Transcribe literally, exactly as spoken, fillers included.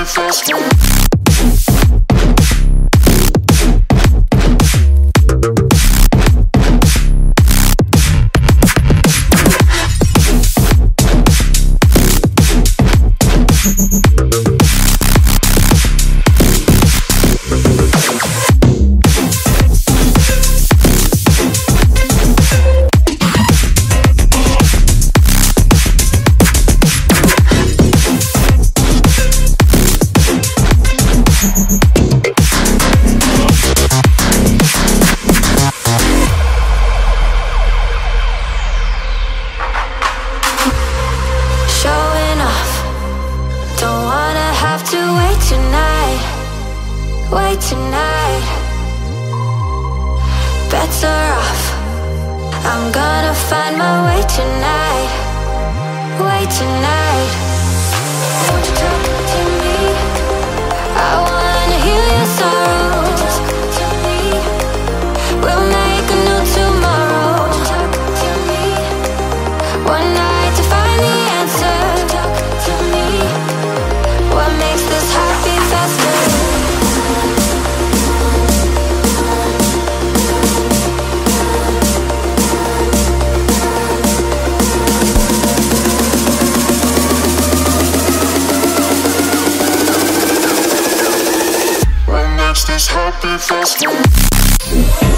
happy faster. Wait tonight, better off. I'm gonna find my way tonight. Wait tonight. Won't you talk to me? I wanna heal your sorrows. Talk to me. We'll make a new tomorrow. Talk to me. One night to find the answer. Talk to me. What makes this happy faster? This happy faster.